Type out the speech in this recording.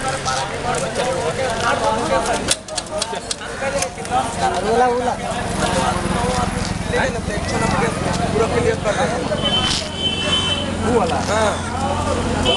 पूरा क्लियर कर रहा है वो वाला। हाँ